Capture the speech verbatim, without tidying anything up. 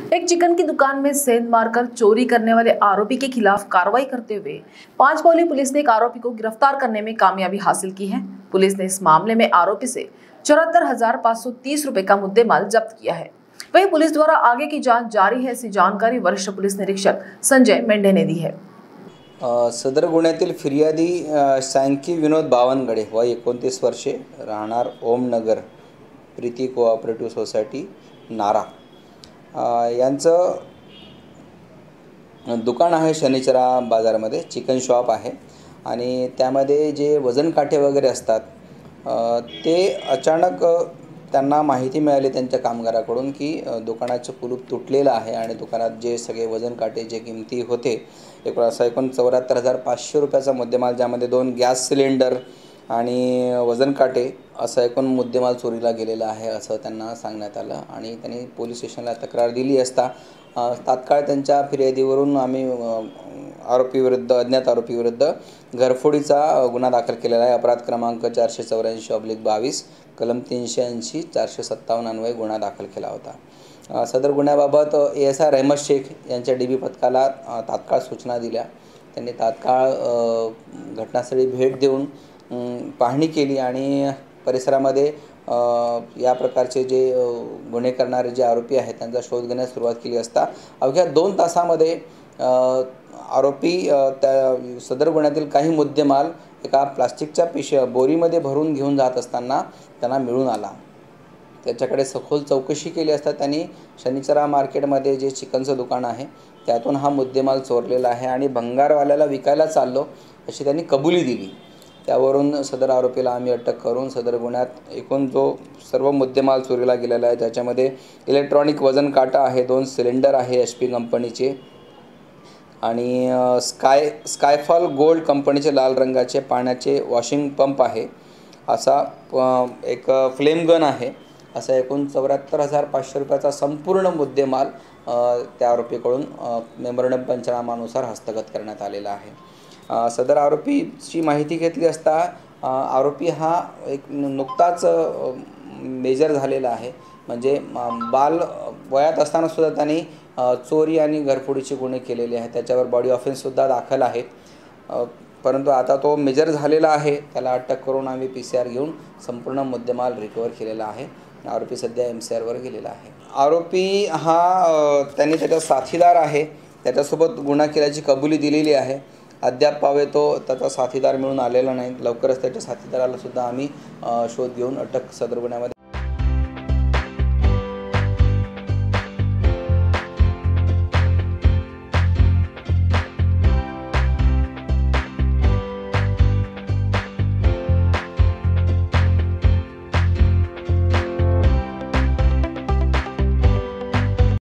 एक चिकन की दुकान में सेंध मारकर चोरी करने वाले आरोपी के खिलाफ कार्रवाई करते हुए पांचपौली पुलिस ने एक आरोपी को गिरफ्तार करने में कामयाबी हासिल की है। पुलिस ने इस मामले में आरोपी से चौहत्तर हजार पाँच सौ तीस रुपए का मुद्देमाल जब्त किया है। वहीं पुलिस द्वारा आगे की जांच जारी है, ऐसी जानकारी वरिष्ठ पुलिस निरीक्षक संजय मेंढे ने दी है। सदर गुन्ह्यातील फिर्यादी सांकी विनोद बावनगडे वय एकोणतीस वर्षे, राहणार ओमनगर, प्रीती कोऑपरेटिव्ह सोसायटी, नारा यांचं दुकान आहे। शनिचरा बाजारामध्ये चिकन शॉप आहे आणि त्यामध्ये जे वजन काटे वगैरे असतात ते अचानक त्यांना माहिती मिळाली त्यांच्या कामगाराकडून की दुकानाचं कुलूप तुटलेलं आहे आणि दुकानात जे सगळे वजन काटे जे किमती होते एक असा एकूण चौऱ्याहत्तर हजार पाचशे रुपयाचा मुद्देमाल, ज्यामध्ये दोन गॅस सिलेंडर आणि वजन काटे असा एकूण मुद्देमाल चोरीला गेलेला आहे असं त्यांना सांगण्यात आलं आणि त्यांनी पोलीस स्टेशनला तक्रार दिली असता तात्काळ त्यांच्या फिर्यादीवरून आम्ही आरोपी विरुद्ध अज्ञात आरोपी विरुद्ध घरफोडीचा गुन्हा दाखल केलेला आहे। अपराध क्रमांक चारशे चौऱ्याऐंशी ऑब्लिक बावीस कलम तीनशे ऐंशी चारशे सत्तावन्न अन्वये गुन्हा दाखल केला होता। सदर गुन्ह्याबाबत ए एस आय रहमत शेख यांच्या डी बी पथकाला तात्काळ सूचना दिल्या। त्यांनी तात्काळ घटनास्थळी भेट देऊन पाहणी केली आणि परिसरामध्ये या प्रकारचे जे गुन्हे करणारे जे आरोपी आहेत त्यांचा शोध घेण्यास सुरुवात केली असता अवघ्या दोन तासामध्ये आरोपी त्या सदर गुन्ह्यातील काही मुद्देमाल एका प्लास्टिकच्या पिशव्या बोरीमध्ये भरून घेऊन जात असताना त्यांना मिळून आला। त्याच्याकडे सखोल चौकशी केली असता त्यांनी शनिचरा मार्केटमध्ये जे चिकनचं दुकान आहे त्यातून हा मुद्देमाल चोरलेला आहे आणि भंगारवाल्याला विकायला चाललो अशी त्यांनी कबुली दिली। त्यावरून सदर आरोपीला आम्ही अटक करून सदर गुन्ह्यात एकूण जो सर्व मुद्देमाल चोरीला गेलेला आहे त्याच्यामध्ये इलेक्ट्रॉनिक वजन काटा आहे, दोन सिलेंडर आहे एच पी कंपनीचे आणि स्काय स्कायफॉल गोल्ड कंपनीचे लाल रंगाचे पाण्याचे वॉशिंग पंप आहे, असा एक फ्लेम गन आहे, असा एकूण चौऱ्याहत्तर हजार पाचशे रुपयाचा संपूर्ण मुद्देमाल त्या आरोपीकडून मेमोरंडम पंचनामानुसार हस्तगत करण्यात आलेला आहे। सदर आरोपीची माहिती घेतली असता आरोपी हा एक नुकताच मेजर झालेला आहे, म्हणजे बाल वयात असताना सुद्धा त्यांनी चोरी आणि घरफोडीचे गुन्हे केलेले आहेत। त्याच्यावर बॉडी ऑफेन्ससुद्धा दाखल आहे, परंतु आता तो मेजर झालेला आहे। त्याला अटक करून आम्ही पी सी आर घेऊन संपूर्ण मुद्देमाल रिकवर केलेला आहे। आरोपी सध्या एम सी आरवर गेलेला आहे। आरोपी हा त्यांनी त्याचा साथीदार आहे, त्याच्यासोबत गुन्हा केल्याची कबुली दिलेली आहे। अद्याप पावे तो त्याचा साथीदार मिळून आलेला नाही। लवकरच त्याच्या साथीदाराला सुद्धा आम्ही शोध घेऊन अटक सदर गुन्ह्यामध्ये